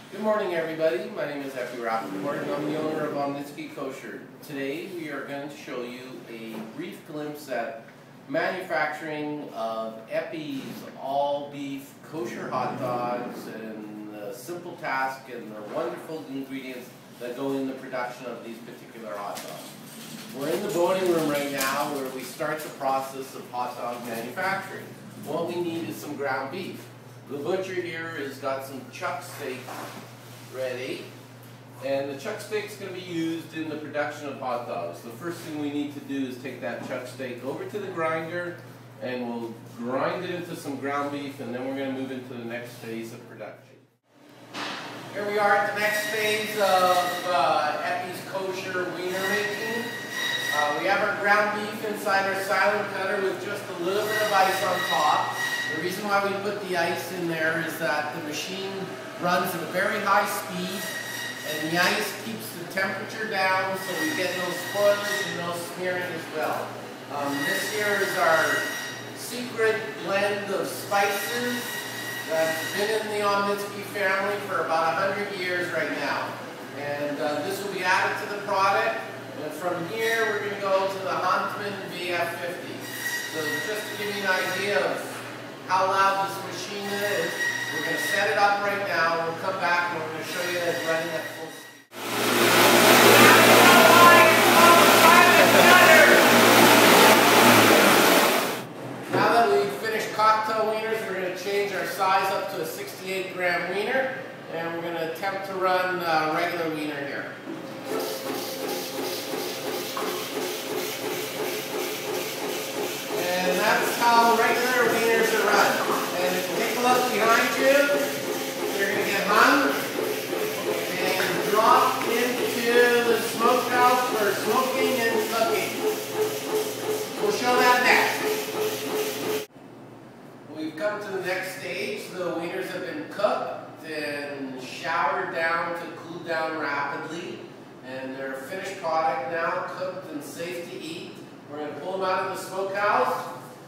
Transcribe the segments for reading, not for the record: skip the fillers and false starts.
Good morning, everybody. My name is Eppy and I'm the owner of Kosher. Today we are going to show you a brief glimpse at manufacturing of Eppy's all-beef kosher hot dogs and the simple task and the wonderful ingredients that go in the production of these particular hot dogs. We're in the boning room right now where we start the process of hot dog manufacturing. What we need is some ground beef. The butcher here has got some chuck steak ready, and the chuck steak is going to be used in the production of hot dogs. The first thing we need to do is take that chuck steak over to the grinder, and we'll grind it into some ground beef, and then we're going to move into the next phase of production. Here we are at the next phase of Eppy's kosher wiener making. We have our ground beef inside our silent cutter with just a little bit of ice on top. The reason why we put the ice in there is that the machine runs at a very high speed, and the ice keeps the temperature down so we get no spoilage and no smearing as well. This here is our secret blend of spices that's been in the Omnitsky family for about 100 years right now. And this will be added to the product, and from here we're going to go to the Huntsman VF50. So just to give you an idea of how loud this machine is, we're going to set it up right now. We'll come back and we're going to show you it running at full speed. Now that we've finished cocktail wieners, we're going to change our size up to a 68-gram wiener, and we're going to attempt to run a regular wiener here. And that's how regular wieners are run. And if you take a look behind you, you're going to get hung and dropped into the smokehouse for smoking and cooking. We'll show that next. We've come to the next stage. The wieners have been cooked and showered down to cool down rapidly. And they're a finished product now, cooked and safe to eat. We're going to pull them out of the smokehouse.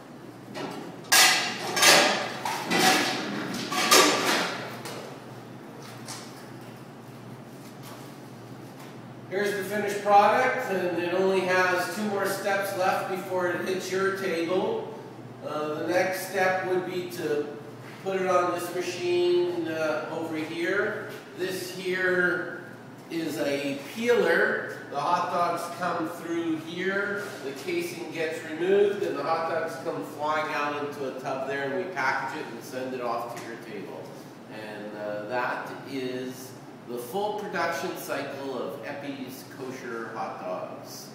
Here's the finished product, and it only has 2 more steps left before it hits your table. The next step would be to put it on this machine over here. This here is a peeler. The hot dogs come through here, the casing gets removed, and the hot dogs come flying out into a tub there, and we package it and send it off to your table. And that is the full production cycle of Eppy's kosher hot dogs.